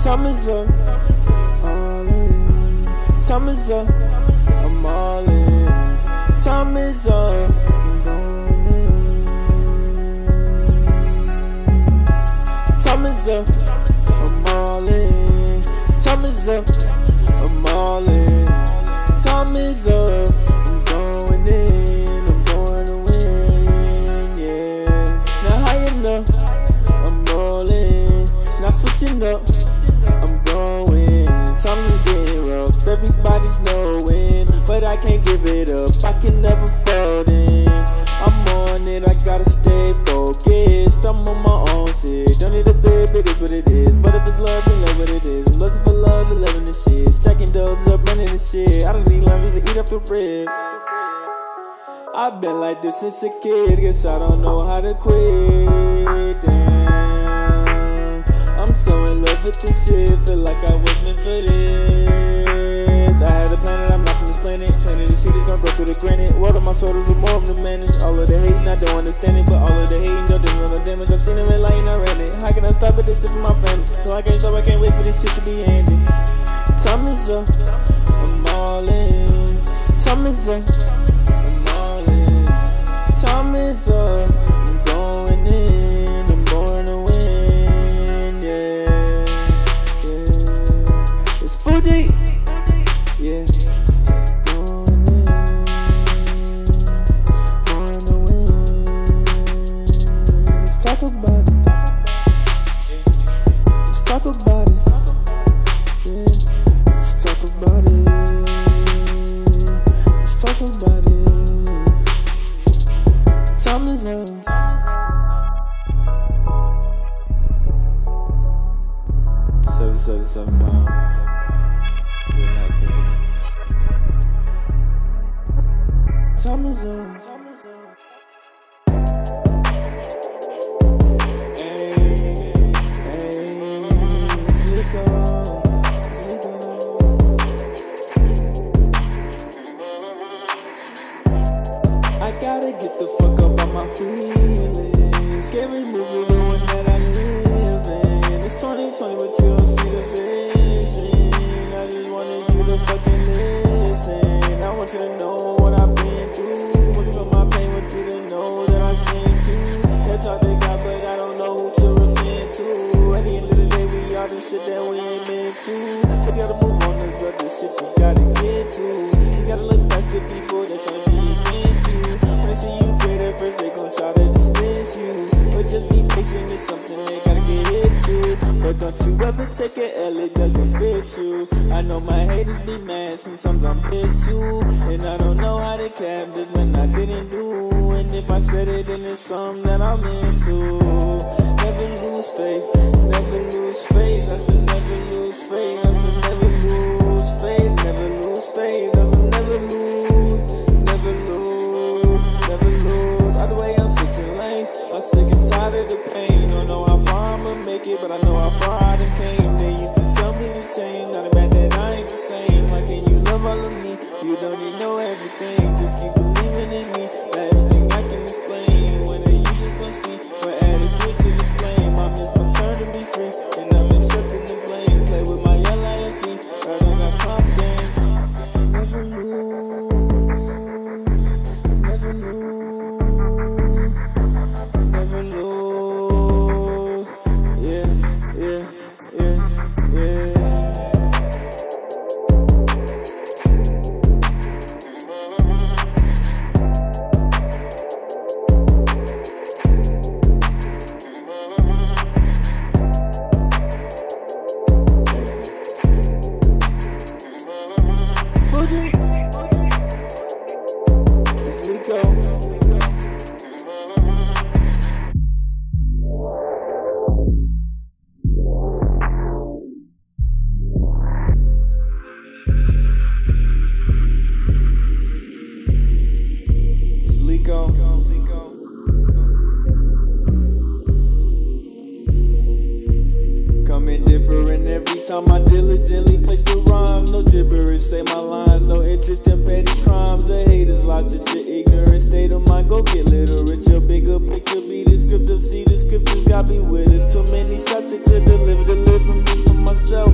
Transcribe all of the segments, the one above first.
Time is up, all in. Time is up, I'm all in. Time is up, I'm going in. Time is up, I'm all in. Time is up, I'm all in. Time is up, I'm going in. I'm going to win, yeah. Now high enough, I'm rolling. Now switching up, I'm going. Time is getting rough, everybody's knowing, but I can't give it up, I can never fold in. I'm on it, I gotta stay focused. I'm on my own shit, don't need a fit, but it's what it is. But if it's love, then love what it is. I'm looking for love and loving this shit. Stacking dubs up, running this shit. I don't need lunches to eat off the rib. I've been like this since a kid, guess I don't know how to quit. Damn, I'm so in love with this shit, feel like I was meant for this. I had a planet, I'm not from this planet. Planting the seed is gonna grow through the granite. World on my shoulders with more of the manage. All of the hating, I don't understand it, but all of the hating don't do no damage. I've seen it red light and I ran it. How can I stop it? This shit for my family. No, I can't stop, I can't wait for this shit to be ended. Time is up, I'm all in. Time is up, I'm all in. Time is up, I'm going in. I'm going to win, yeah, yeah. It's Fuji, yeah. Going in, going to win. Let's talk about it. Let's talk about it. Yeah. Let's talk about it. Let's talk about it. Time is up. 777 pounds. Relax again. Time is up. I gotta get the fuck up on my feelings. Scary movie, the one that I live in. It's 2020, but you don't see the vision. I just wanted you to fucking listen. I want you to know what I've been through. Want you to feel my pain, want you to know that I sin too. They talk to God, but I don't know who to repent to. At the end of the day, we all the shit that we ain't meant to. But you gotta move on, there's other shit you gotta get to. You gotta look past the people that's trying to be against you. When they see you great at first, they gon' try to dismiss you. But just be patient, it's something they gotta get into. But don't you ever take an L, it doesn't fit you. I know my haters be mad, sometimes I'm pissed too. And I don't know how to cap this when I didn't do. And if I said it, then it's something that I'm into. Never lose faith, never lose faith. I said never lose faith, I said never lose faith, never lose faith. I said never lose, never lose, never lose. All the way I'm switching lanes, I'm sick and tired of the pain. Don't know how far I'ma make it, but I know how far I done came. They used to tell me to change, not about that I ain't the same. Why can't you love all of me? You don't need to know everything, just keep believing in me. Not everything I can explain, when you just gon' see what added future this flame. I miss my turn to be free, and I'm accepting the blame. Play with my young life, I don't got time for games. Never lose, never lose, never lose. Yeah, yeah, yeah, yeah. Fuji, it's Leek. It's Leek. Coming different every time I diligently place the rhymes. No gibberish, say my lines, no interest in petty crimes. The haters lost it, your ignorant state of mind. Go get literate, your bigger picture be descriptive. See the scriptures got me with us. Too many shots to deliver me from myself.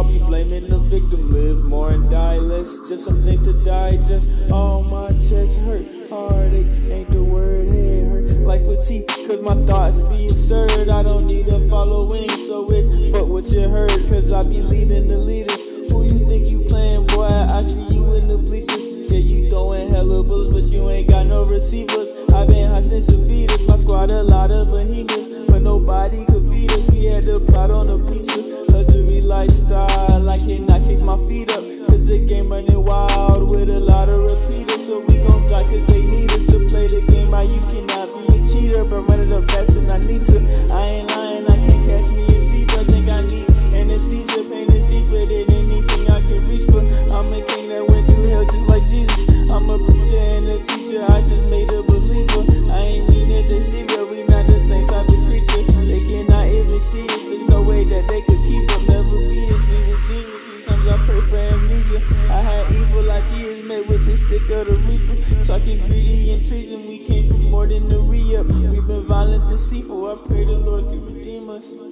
I'll be blaming the victim. Live more and die less, just some things to digest. All my chest hurt, heartache ain't the word, head hurt like with T, cause my thoughts be absurd. I don't need a following, so it's fuck what you heard, cause I be leading the leaders. Who you think you playing, boy? I see you in the bleachers. Yeah, you throwing hella bullets, but you ain't got no receivers. I been hot since a fetus, my squad a lot of behemoths, but nobody could feed us. We had to plot on a pizza, luxury lifestyle. I cannot kick my feet up, cause the game running wild with a lot of repeaters. So we gon' try cause they need us to play the game out. You cannot be a cheater, but run it up fast and I need to. I ain't lying, I can't catch me a zebra. Think I need anesthesia, pain is deeper than anything I can reach for. I'm a king that went through hell just like Jesus. I'm a preacher and a teacher, I just made a believer. I ain't mean to deceive you, we not the same type of creature. They cannot even see us, there's no way that they could keep up. Never be us, we was demons. Sometimes I pray for amnesia. I had evil ideas made with the stick of the reaper. Talking greedy and treason, we came from more than the re-up. We've been violent, deceitful, I pray the Lord can redeem us.